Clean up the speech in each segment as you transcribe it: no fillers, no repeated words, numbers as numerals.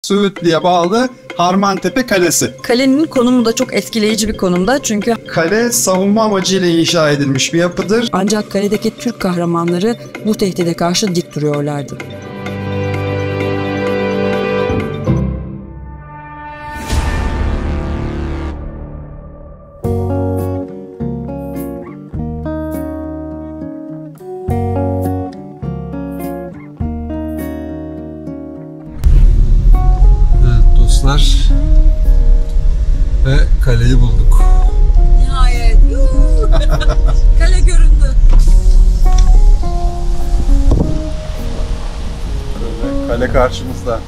Söğütlü'ye bağlı Harmantepe Kalesi. Kalenin konumu da çok etkileyici bir konumda çünkü Kale savunma amacıyla inşa edilmiş bir yapıdır. ancak kaledeki Türk kahramanları bu tehdide karşı dik duruyorlardı. Ve kaleyi bulduk. Nihayet. Kale göründü. Kale karşımızda.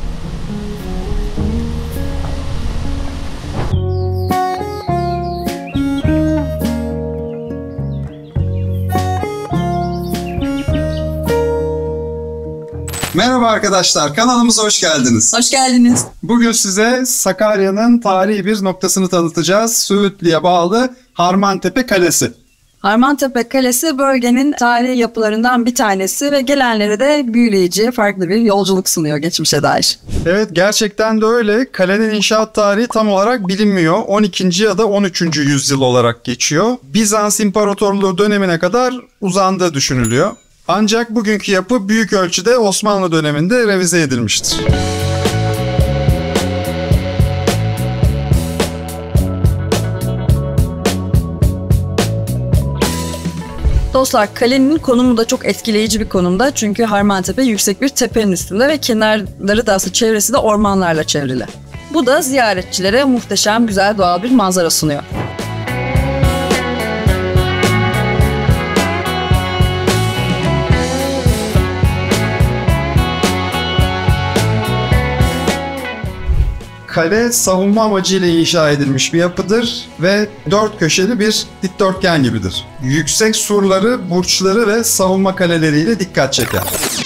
Merhaba arkadaşlar, kanalımıza hoş geldiniz. Hoş geldiniz. Bugün size Sakarya'nın tarihi bir noktasını tanıtacağız. Söğütlü'ye bağlı Harmantepe Kalesi. Harmantepe Kalesi bölgenin tarihi yapılarından bir tanesi ve gelenlere de büyüleyici, farklı bir yolculuk sunuyor geçmişe dair. Evet, gerçekten de öyle. Kalenin inşaat tarihi tam olarak bilinmiyor. 12. ya da 13. yüzyıl olarak geçiyor. Bizans İmparatorluğu dönemine kadar uzandığı düşünülüyor. Ancak bugünkü yapı büyük ölçüde Osmanlı döneminde revize edilmiştir. Dostlar, kalenin konumu da çok etkileyici bir konumda çünkü Harmantepe yüksek bir tepenin üstünde ve kenarları da aslında çevresi de ormanlarla çevrili. Bu da ziyaretçilere muhteşem güzel doğal bir manzara sunuyor. Kale savunma amacıyla inşa edilmiş bir yapıdır ve dört köşeli bir dikdörtgen gibidir. Yüksek surları, burçları ve savunma kaleleriyle dikkat çeker.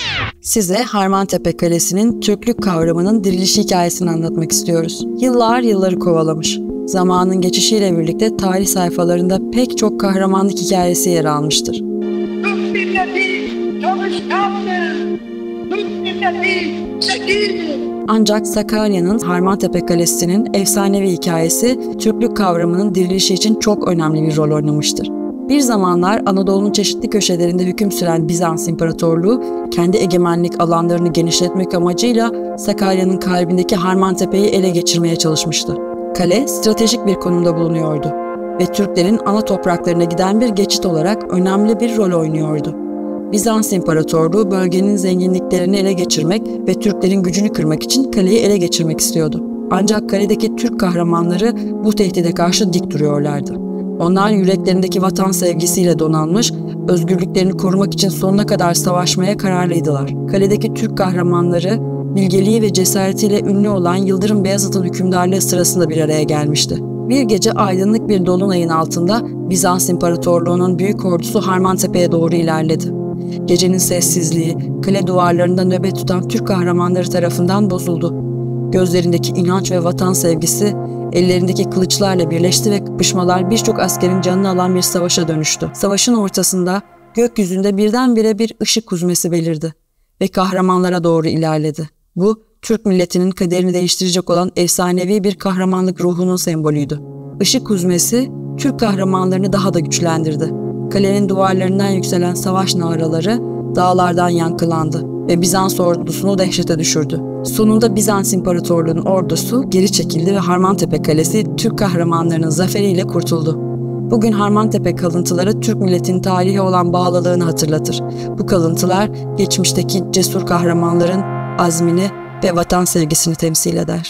Size Harmantepe Kalesi'nin Türklük kavramının dirilişi hikayesini anlatmak istiyoruz. Yılları kovalamış. Zamanın geçişiyle birlikte tarih sayfalarında pek çok kahramanlık hikayesi yer almıştır. Türk milleti çalışkandır. Türk milleti zekidir. Ancak Sakarya'nın Harmantepe Kalesi'nin efsanevi hikayesi Türklük kavramının dirilişi için çok önemli bir rol oynamıştır. Bir zamanlar Anadolu'nun çeşitli köşelerinde hüküm süren Bizans İmparatorluğu kendi egemenlik alanlarını genişletmek amacıyla Sakarya'nın kalbindeki Harmantepe'yi ele geçirmeye çalışmıştı. Kale stratejik bir konumda bulunuyordu ve Türklerin ana topraklarına giden bir geçit olarak önemli bir rol oynuyordu. Bizans İmparatorluğu bölgenin zenginliklerini ele geçirmek ve Türklerin gücünü kırmak için kaleyi ele geçirmek istiyordu. Ancak kaledeki Türk kahramanları bu tehdide karşı dik duruyorlardı. Onlar yüreklerindeki vatan sevgisiyle donanmış, özgürlüklerini korumak için sonuna kadar savaşmaya kararlıydılar. Kaledeki Türk kahramanları, bilgeliği ve cesaretiyle ünlü olan Yıldırım Beyazıt'ın hükümdarlığı sırasında bir araya gelmişti. Bir gece aydınlık bir dolunayın altında Bizans İmparatorluğu'nun büyük ordusu Harmantepe'ye doğru ilerledi. Gecenin sessizliği, kale duvarlarında nöbet tutan Türk kahramanları tarafından bozuldu. Gözlerindeki inanç ve vatan sevgisi, ellerindeki kılıçlarla birleşti ve kapışmalar birçok askerin canını alan bir savaşa dönüştü. Savaşın ortasında gökyüzünde birdenbire bir ışık huzmesi belirdi ve kahramanlara doğru ilerledi. Bu, Türk milletinin kaderini değiştirecek olan efsanevi bir kahramanlık ruhunun sembolüydü. Işık huzmesi, Türk kahramanlarını daha da güçlendirdi. Kalenin duvarlarından yükselen savaş naraları dağlardan yankılandı ve Bizans ordusunu dehşete düşürdü. Sonunda Bizans İmparatorluğu'nun ordusu geri çekildi ve Harmantepe Kalesi Türk kahramanlarının zaferiyle kurtuldu. Bugün Harmantepe kalıntıları Türk milletinin tarihe olan bağlılığını hatırlatır. Bu kalıntılar geçmişteki cesur kahramanların azmini ve vatan sevgisini temsil eder.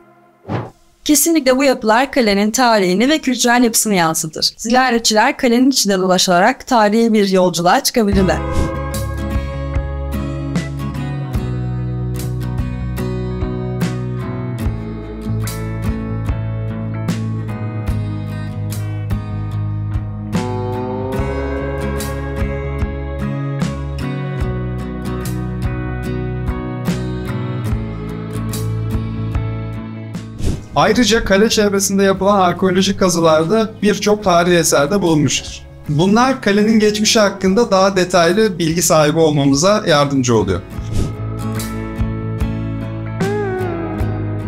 Kesinlikle bu yapılar kalenin tarihini ve kültürel yapısını yansıtır. Ziyaretçiler kalenin içinde dolaşarak tarihi bir yolculuğa çıkabilirler. Ayrıca kale çevresinde yapılan arkeolojik kazılarda birçok tarihi eserde bulunmuştur. Bunlar kalenin geçmişi hakkında daha detaylı bilgi sahibi olmamıza yardımcı oluyor.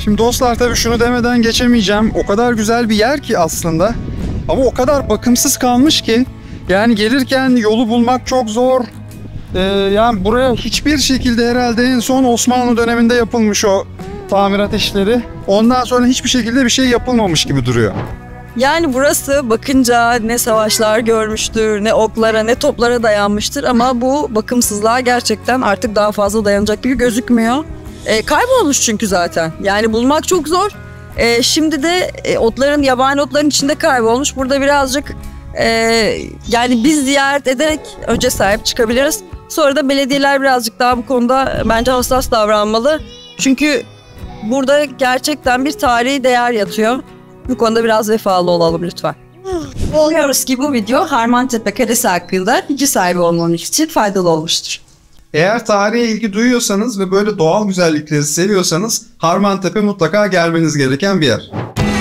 Şimdi dostlar tabii şunu demeden geçemeyeceğim. O kadar güzel bir yer ki aslında. Ama o kadar bakımsız kalmış ki. Yani gelirken yolu bulmak çok zor. Yani buraya hiçbir şekilde herhalde en son Osmanlı döneminde yapılmış o tamirat işleri. Ondan sonra hiçbir şekilde bir şey yapılmamış gibi duruyor. Yani burası bakınca ne savaşlar görmüştür, ne oklara, ne toplara dayanmıştır ama bu bakımsızlığa gerçekten artık daha fazla dayanacak gibi gözükmüyor. Kaybolmuş çünkü zaten. Yani bulmak çok zor. Şimdi de yabani otların içinde kaybolmuş. Burada birazcık yani biz ziyaret ederek önce sahip çıkabiliriz. Sonra da belediyeler birazcık daha bu konuda bence hassas davranmalı. Çünkü burada gerçekten bir tarihi değer yatıyor. Bu konuda biraz vefalı olalım lütfen. Umuyoruz ki bu video Harmantepe Kalesi hakkında bilgi sahibi olmanız için faydalı olmuştur. Eğer tarihe ilgi duyuyorsanız ve böyle doğal güzellikleri seviyorsanız Harmantepe mutlaka gelmeniz gereken bir yer.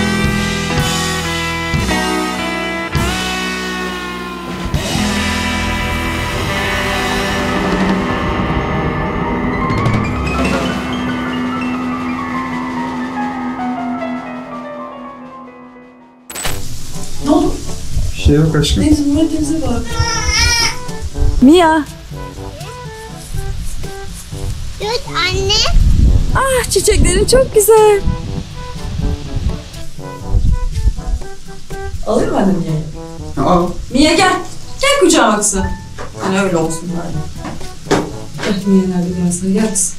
Ne oldu? Bir şey yok aşkım. Denize bak. Mia. Dur anne. Ah, çiçekleri çok güzel. Alayım mı anne Mia'yı? Al. Mia gel. Gel kucağıma kızım. Hani öyle olsun bari. Gel Mia nerede gelsin? Gel kızım.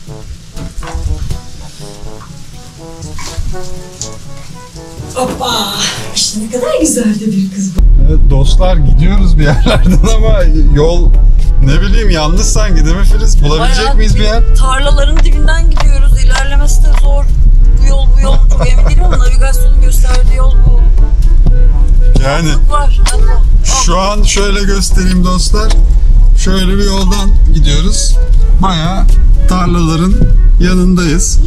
Hoppa. İşte ne kadar güzel de bir kız bu. Evet dostlar, gidiyoruz bir yerlerden ama yol ne bileyim yanlış sanki, değil mi Filiz? Bulabilecek Bayağı miyiz bir yer? Tarlaların dibinden gidiyoruz. İlerlemesi de zor. Bu yol çok emin değilim ama navigasyonun gösterdiği yol bu. Yani Var. şu an şöyle göstereyim dostlar. Şöyle bir yoldan gidiyoruz. Bayağı tarlaların yanındayız.